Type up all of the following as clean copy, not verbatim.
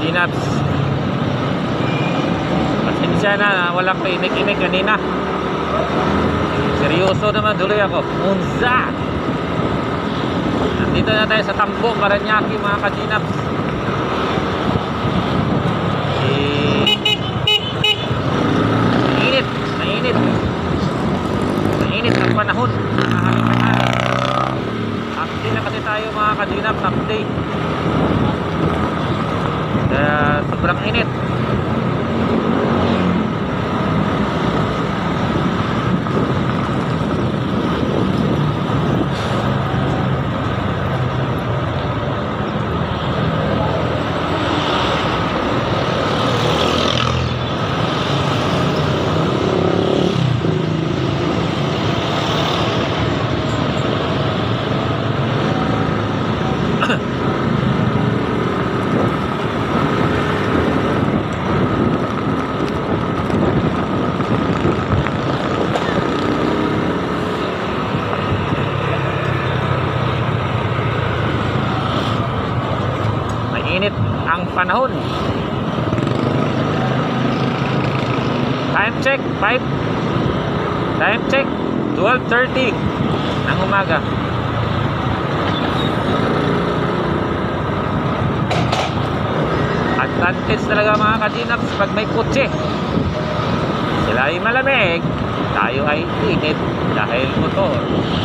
Ginaps. Pasensya na, walang painik-inik kanina. Seryoso naman tuloy ako. Monza. Nandito na tayo sa Tambo, Paranaque mga ka-Ginaps. Mainit ang panahon. Update na kasi tayo mga ka-Ginaps, update. Kaya sobrang init. Mainit ang panahon. Time check 12:30 ng umaga. Advantage talaga mga ka-Ginaps pag may kotse. Sila ay malamig, tayo ay init dahil motor.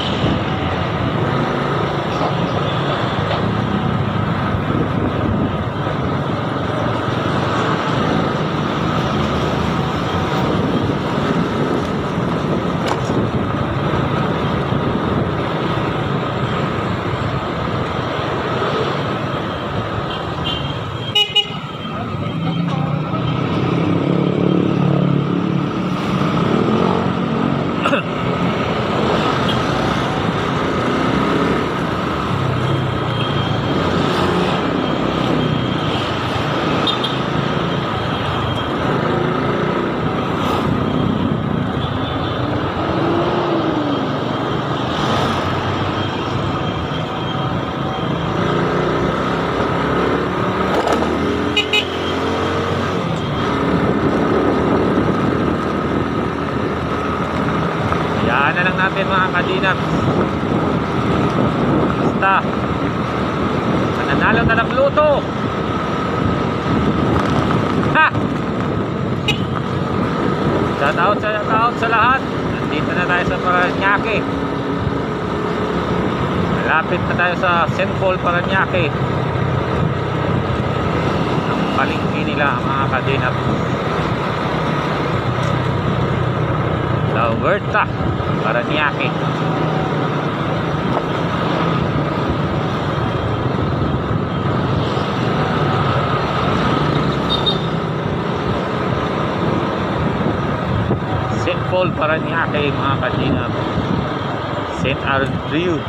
Na lang natin mga ka-Ginaps. Basta mananalo na ng luto. Ha! Shout out sa lahat. Nandito na tayo sa Paranaque. Malapit na tayo sa St. Paul, Paranaque. Ang palengke nila mga ka-Ginaps. La Huerta, Paranaque. St. Paul, Paranaque mga ka-Ginaps. St. Andrew.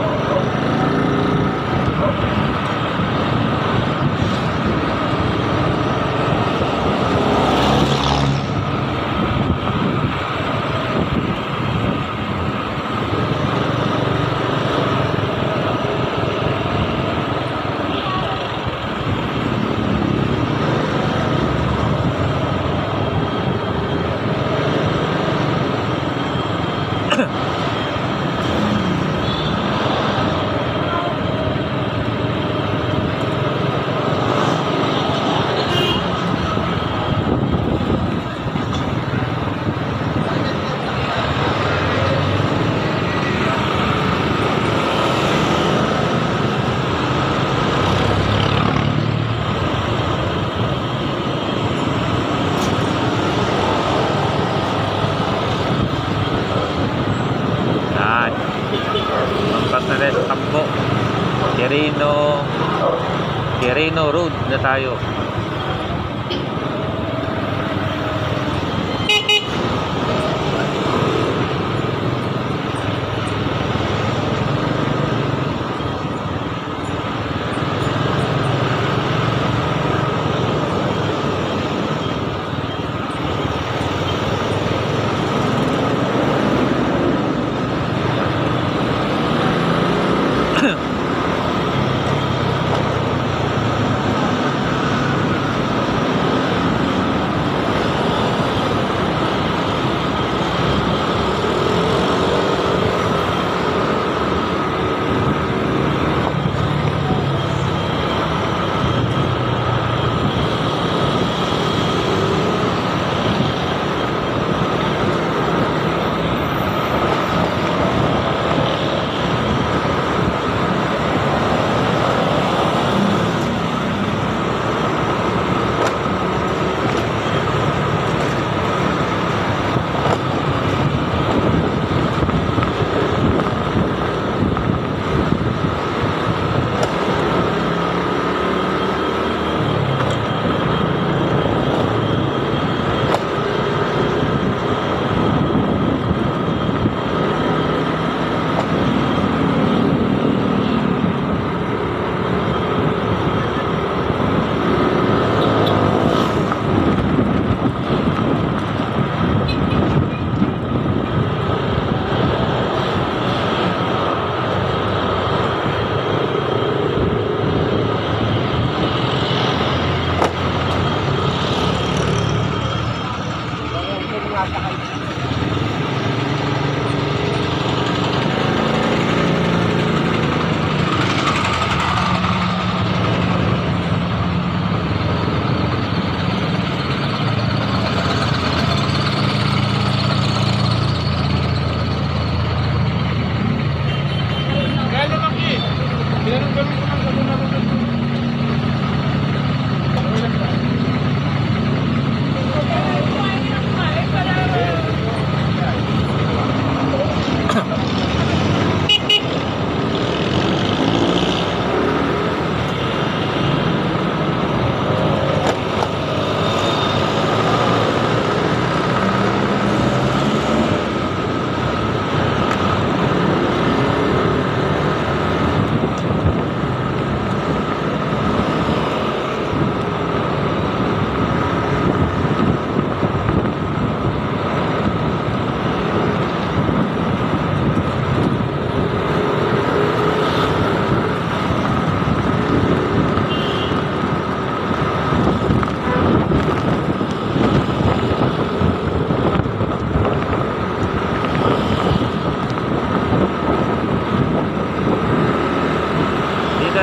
Tambo, Quirino Road na tayo.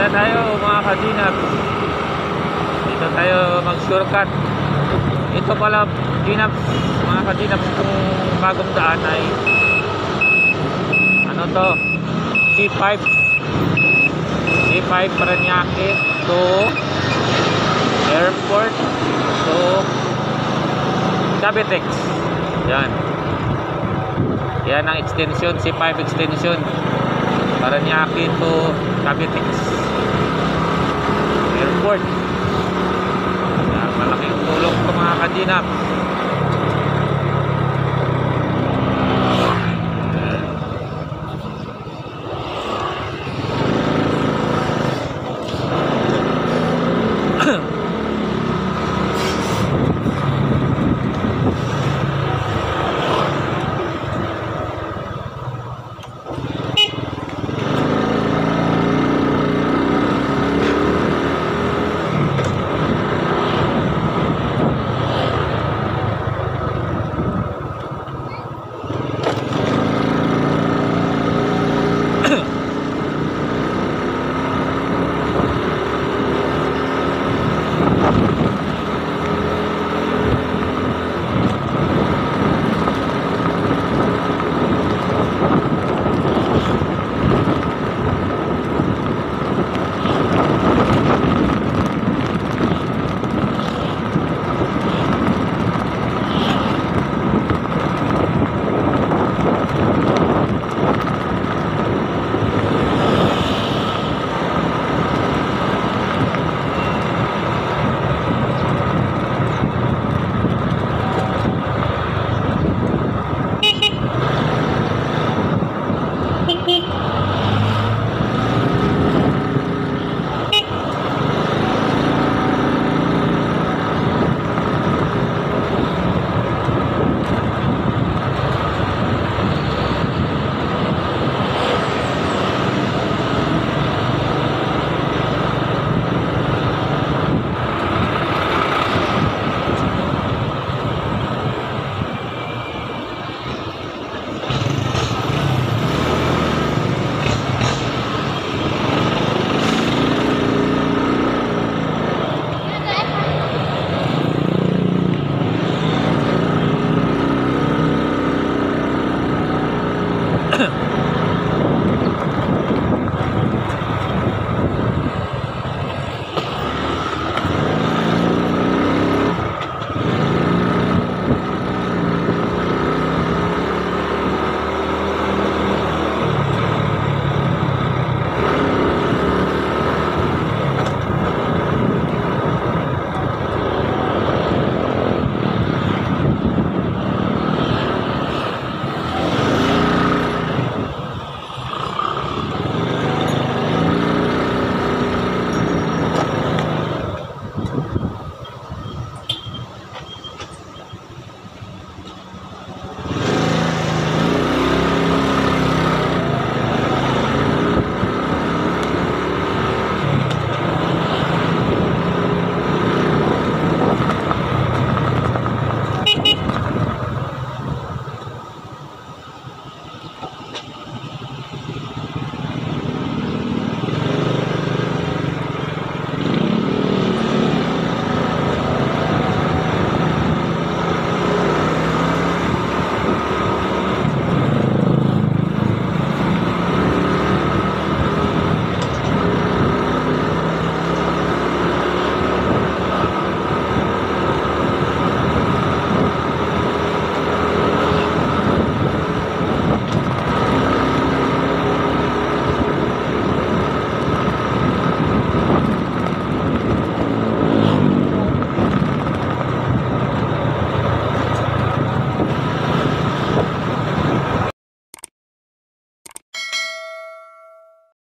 na tayo mga kadinap. Dito tayo mag shortcut. Ito pala dinap, mga kadinap, kung bagong daan ay ano to, C5 Parañaque to airport to Cavitex. Yan ang extension, C5 extension Parañaque to Cavitex airport. Yan, malaking tulong ito mga kadinap.